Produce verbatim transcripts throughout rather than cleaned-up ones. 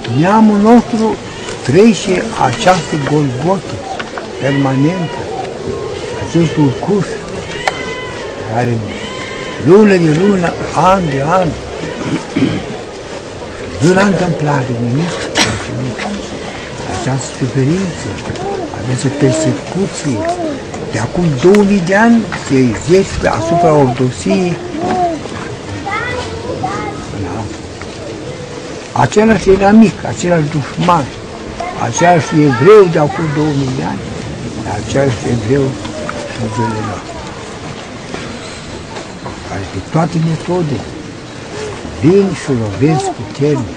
neamul nostru trece această golgotă permanentă, acest urcuș, care lună de lună, an de an, nu la întâmplare nimic, această suferință, această persecuție, de acum două mii de ani se exercită asupra ortodoxiei. Același inamic, același dușman, același evreu de acum două mii de ani, același evreu și în zilele noastre, care pe toate metode vin și lovesc puternic.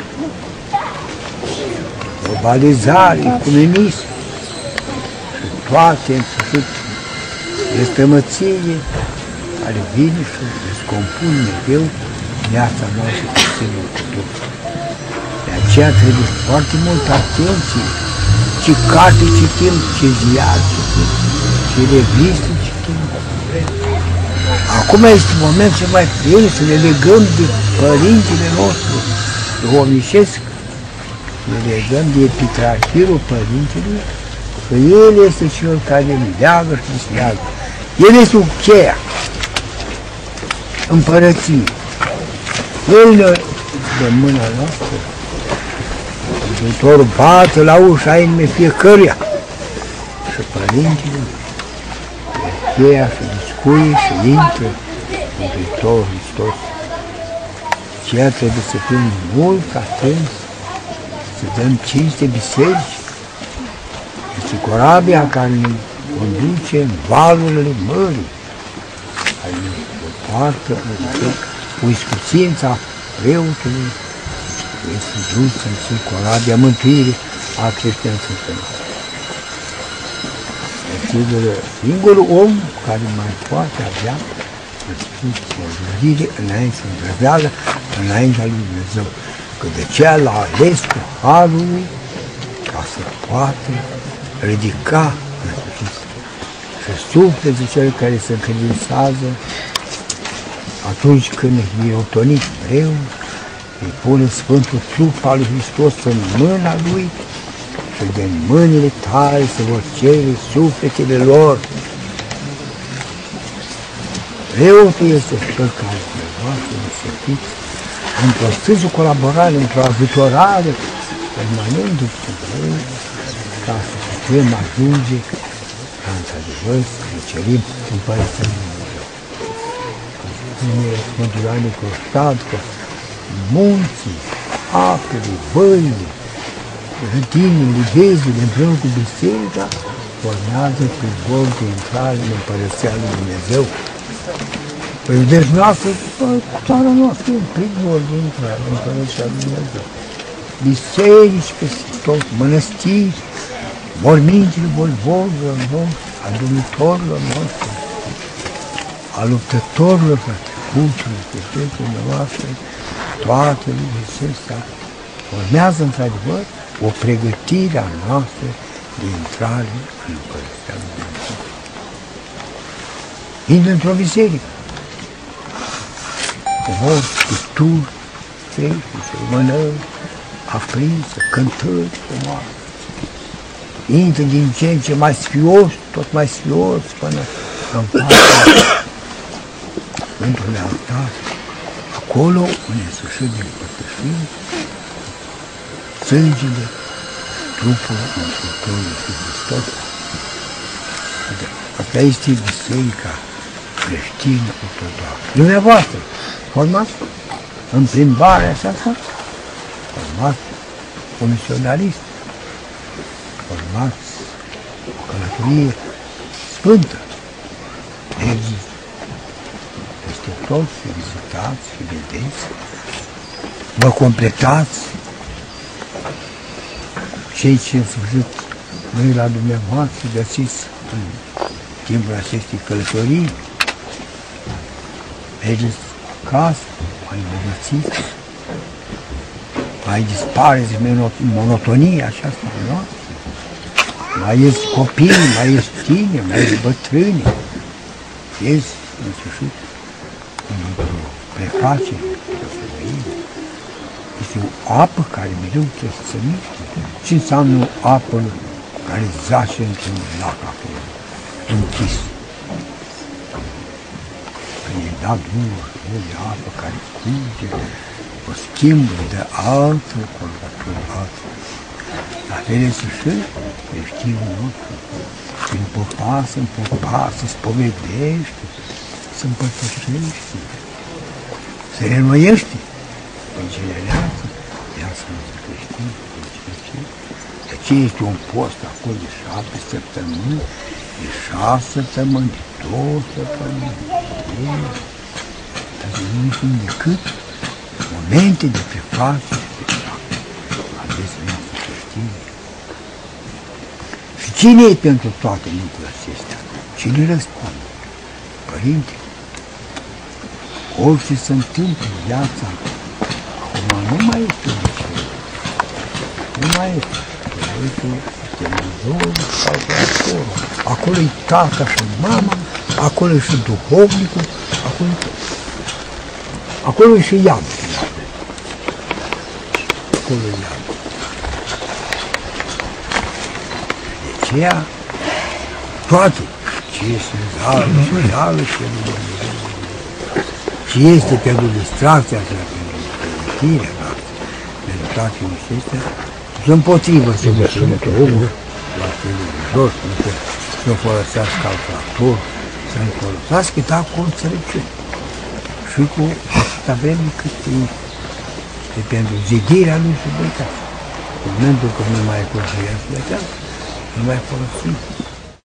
Globalizare, ecumenism și toate în sfârșit răstămățiile care vin și descompun mereu viața noastră cu semnul cu tot. De aceea trebuie foarte multă atenție ce carte citim, ce ziar citim, ce reviste citim. Acum este moment ce mai trebuie să ne legăm de părintele nostru duhovnicesc, ne legăm de epitrahirul părintelui, că el este cel care ne leagă și ne leagă. El este cheia împărăției. El ne dă mâna noastră, Mântuitorul bate la ușa inimii fiecăruia. Și părintele cheia și discuie și intră Mântuitorul Hristos. Ceea trebuie să fim mult atenți, să dăm cinste biserici. Este corabia care ne conduce în valurile mării, care ne poartă cu iscusința preotului, este dusă în corabia mântuirii a creștinismului. Sigur, singurul om care mai poate avea o jurire înainte, o îndrăveală înaintea lui Dumnezeu, că de aceea l-a ales cu harul lui ca să poată ridica în sfârșit și sufletul cel care se încredințează atunci când e otonit greu, îi pune Sfântul trup al lui Hristos în mâna lui și din mâinile tale se vor cere sufletele lor. Preotul este cel care dumneavoastră să fiți într-o strânsă colaborare, într-o ajutorare permanentă cu voi, ca să putem ajunge ca într-adevăr să ne cerim Împărăția lui Dumnezeu. Numele Sfântul Ioan Nicolae, că munții, apele, văile, rădinile, vezile, împreună cu biserica, formează prizvor de intrare în Împărăția lui Dumnezeu. Păi deci noastră, țara noastră e prizvor de intrare în Împărăția lui Dumnezeu. Biserici peste tot, mănăstiri, mormintele bolbovilor noștri, a dormitorilor noștri, a luptătorilor cultului, pe fețele noastre, toate lucrurile acestea formează într-adevăr o pregătire a noastră de intrare în Împărăția lui Dumnezeu. Intră într-o biserică, frumos, picturi, fești, mănări, aprinsă, cântări frumoase. Intră din ce în ce mai sfios, tot mai sfios, până în fața într-un altar. Acolo, în însușit din părtășie, sângele, trupul Mântuitorului Hristos. Asta este biserica creștină ortodoxă. Dumneavoastră, formați în plimbarea aceasta, formați o misionarist, formați o călătorie sfântă. Mergeți peste tot și vizitați și vedeți, vă completați cei ce în sfârșit noi la dumneavoastră găsiți în timpul acestei călătorii. Mergeți acasă, mai îmbogățiți, mai dispareți monotonia aceasta noastră. Mai ești copii, mai ești tine, mai ești bătrâni. Ești, în sfârșit, într-o prefacere, este este o apă care mereu trebuie să miște. Ce înseamnă o apă care zace într-un lac acolo, închis? Când e dat drumul, de apă care curge, o schimbă de altă coloratură, altă. La fel este și creștinul nostru. Din popasă în popasă, se spovedește, se împărtășește, se reînnoiește, regenerează viața noastră creștină. De ce este un post acolo de șapte săptămâni, de șase săptămâni, de două săptămâni, dar nu sunt decât momente de prefață și spectacol. Ales viața creștină. Și cine e pentru toate lucrurile acestea? Cine răspunde? Părinte, orice se întâmplă în viața, acum nu mai este de ce. Nu mai este. Uite, televizorul sau acolo. Acolo e tata și mama, acolo e și duhovnicul, acolo e tot. Acolo e și iadul. Acolo e iadul. De aceea, toate, ce este reală și reală și ce este pentru distracția și pentru pregătirea noastră, pentru toate acestea, și împotrivă să ducă omul la televizor, să folosească calculator, să nu folosească, dar cu înțelepciune. Și cu atâta vreme cât este pentru zidirea lui și băitat. În momentul când nu mai e construiesc de aceasta, nu mai folosim.